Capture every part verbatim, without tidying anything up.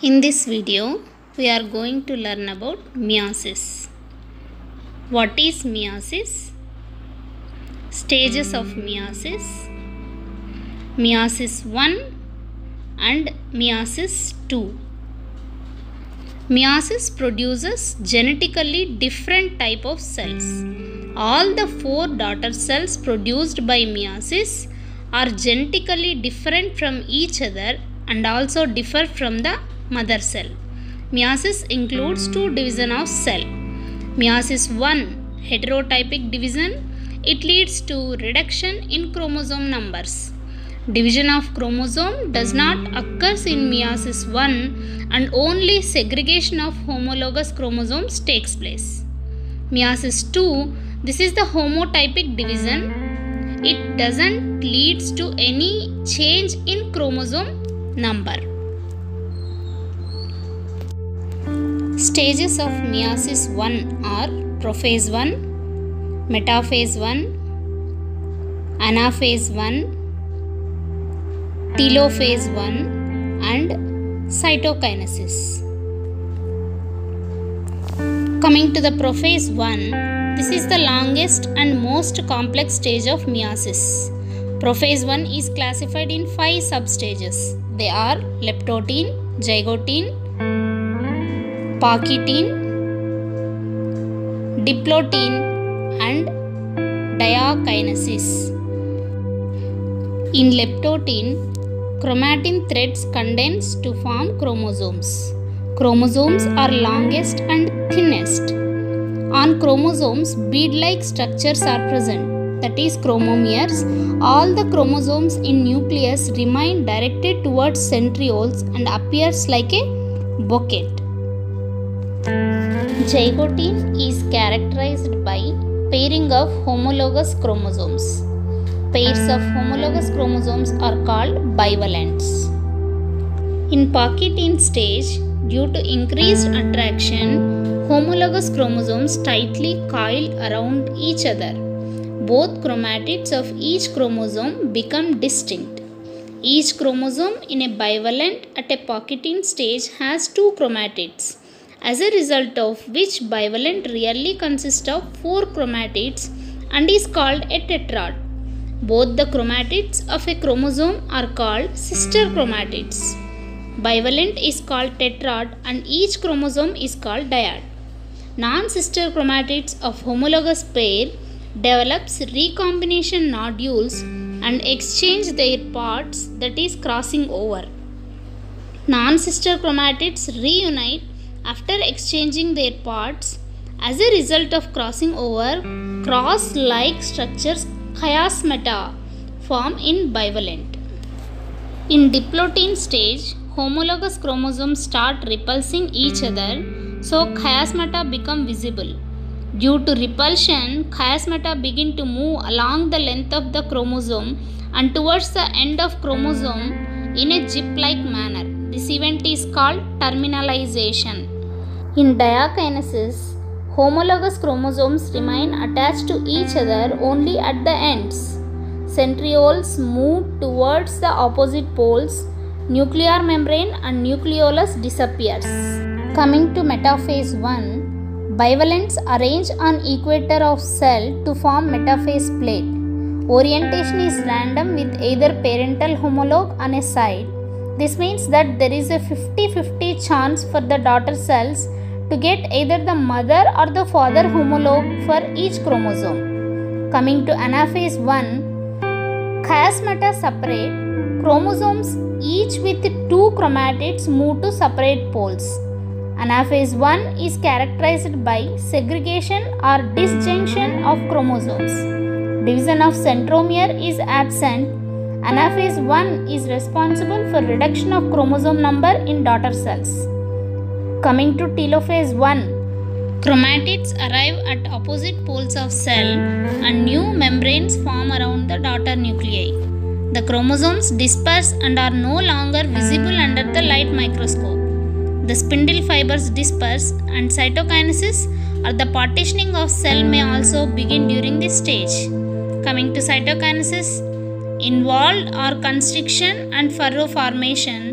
In this video, we are going to learn about meiosis. What is meiosis? Stages of meiosis. Meiosis one and meiosis two. Meiosis produces genetically different type of cells. All the four daughter cells produced by meiosis are genetically different from each other and also differ from the mother cell. Meiosis includes two division of cell. Meiosis one, heterotypic division. It leads to reduction in chromosome numbers. Division of chromosome does not occur in meiosis one and only segregation of homologous chromosomes takes place. Meiosis two, this is the homotypic division. It doesn't leads to any change in chromosome number. Stages of meiosis one are prophase one, metaphase one, anaphase one, telophase one and cytokinesis. Coming to the prophase one, this is the longest and most complex stage of meiosis. Prophase one is classified in five substages. They are leptotene, zygotene, Pachytene, diplotene and diakinesis. In leptotene, chromatin threads condense to form chromosomes. Chromosomes are longest and thinnest. On chromosomes, bead-like structures are present, that is chromomeres. All the chromosomes in nucleus remain directed towards centrioles and appears like a bouquet. Zygotene is characterized by pairing of homologous chromosomes. Pairs of homologous chromosomes are called bivalents. In Pachytene stage, due to increased attraction, homologous chromosomes tightly coil around each other. Both chromatids of each chromosome become distinct. Each chromosome in a bivalent at a Pachytene stage has two chromatids, as a result of which bivalent really consists of four chromatids and is called a tetrad. Both the chromatids of a chromosome are called sister chromatids. Bivalent is called tetrad and each chromosome is called dyad. Non-sister chromatids of homologous pair develops recombination nodules and exchange their parts, that is crossing over. Non-sister chromatids reunite after exchanging their parts. As a result of crossing over, cross-like structures chiasmata form in bivalent. In diplotene stage, homologous chromosomes start repulsing each other, so chiasmata become visible. Due to repulsion, chiasmata begin to move along the length of the chromosome and towards the end of chromosome in a zip-like manner. This event is called terminalization. In diakinesis, homologous chromosomes remain attached to each other only at the ends. Centrioles move towards the opposite poles. Nuclear membrane and nucleolus disappears. Coming to metaphase one, bivalents arrange on equator of cell to form metaphase plate. Orientation is random with either parental homologue on a side. This means that there is a fifty fifty chance for the daughter cells to get either the mother or the father homologue for each chromosome. Coming to anaphase one, chiasmata separate. Chromosomes each with two chromatids move to separate poles. Anaphase one is characterized by segregation or disjunction of chromosomes. Division of centromere is absent. Anaphase one is responsible for reduction of chromosome number in daughter cells. Coming to telophase one, chromatids arrive at opposite poles of cell and new membranes form around the daughter nuclei. The chromosomes disperse and are no longer visible under the light microscope. The spindle fibers disperse and cytokinesis or the partitioning of cell may also begin during this stage. Coming to cytokinesis, involved are constriction and furrow formation.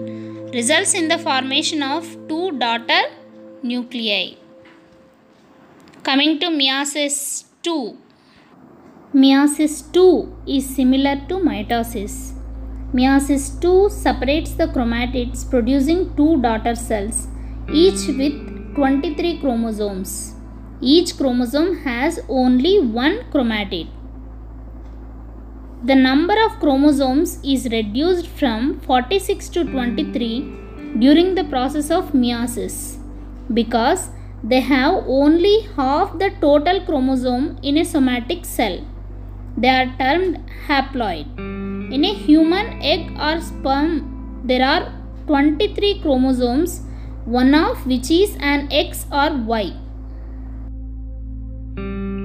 results in the formation of two daughter nuclei. Coming to meiosis two. Meiosis two is similar to mitosis. Meiosis two separates the chromatids producing two daughter cells, each with twenty-three chromosomes. Each chromosome has only one chromatid. The number of chromosomes is reduced from forty-six to twenty-three during the process of meiosis because they have only half the total chromosome in a somatic cell. They are termed haploid. In a human egg or sperm, there are twenty-three chromosomes, one of which is an X or Y.